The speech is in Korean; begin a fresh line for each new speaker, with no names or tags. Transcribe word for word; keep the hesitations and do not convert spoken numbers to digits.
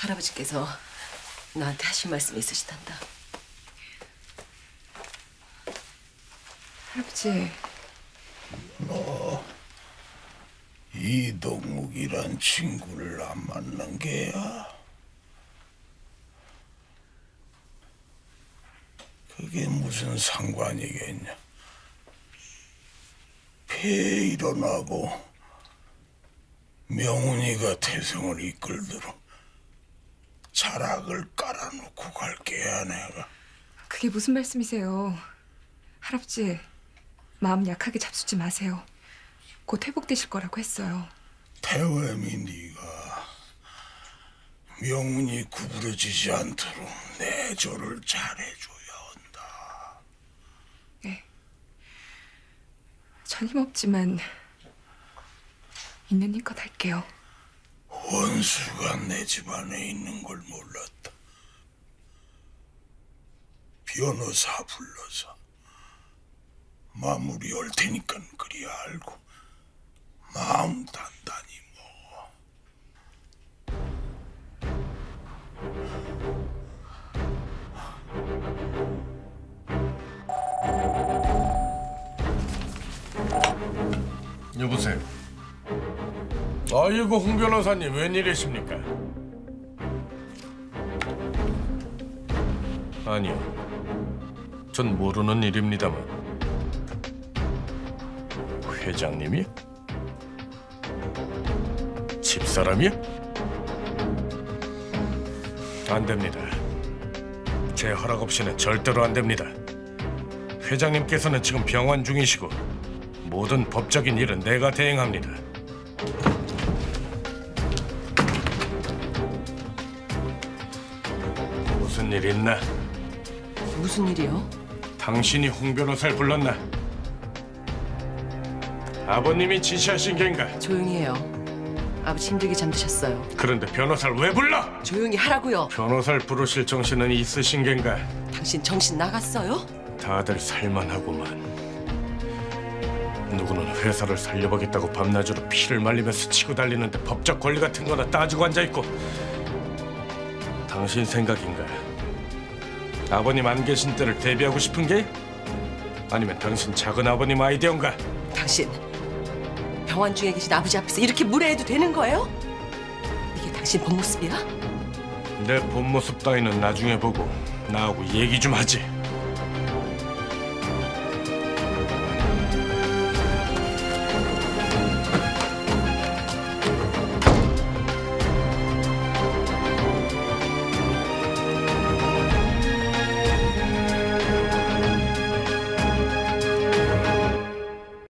할아버지께서 나한테 하신 말씀이 있으시단다.
할아버지.
너 이동욱이란 친구를 안 만난 게야? 그게 무슨 상관이겠냐? 폐 일어나고 명훈이가 태성을 이끌도록 자락을 깔아놓고 갈게야 내가.
그게 무슨 말씀이세요? 할아버지, 마음 약하게 잡수지 마세요. 곧 회복되실 거라고 했어요.
태회미 네가 명훈이 구부러지지 않도록 내조를 잘해줘야 한다.
네. 전 힘없지만 있는 힘껏 할게요.
원수가 내 집안에 있는 걸 몰랐다. 변호사 불러서 마무리 할 테니까 그리 알고 마음 단단히 먹어.
여보세요. 아이고 홍 변호사님 웬일이십니까? 아니요, 전 모르는 일입니다만. 회장님이요? 집사람이요? 안 됩니다. 제 허락 없이는 절대로 안 됩니다. 회장님께서는 지금 병원 중이시고 모든 법적인 일은 내가 대행합니다. 무슨 일 있나?
무슨 일이요?
당신이 홍 변호사를 불렀나? 아버님이 지시하신 게인가?
조용히 해요. 아버지 힘들게 잠드셨어요.
그런데 변호사를 왜 불러?
조용히 하라고요.
변호사를 부르실 정신은 있으신 겐가?
당신 정신 나갔어요?
다들 살만하구만. 누구는 회사를 살려보겠다고 밤낮으로 피를 말리면서 치고 달리는데 법적 권리 같은 거나 따지고 앉아있고. 당신 생각인가? 아버님 안 계신 때를 대비하고 싶은 게? 아니면 당신 작은 아버님 아이디어인가?
당신 병원 중에 계신 아버지 앞에서 이렇게 무례해도 되는 거예요? 이게 당신 본 모습이야?
내 본 모습 따위는 나중에 보고 나하고 얘기 좀 하지.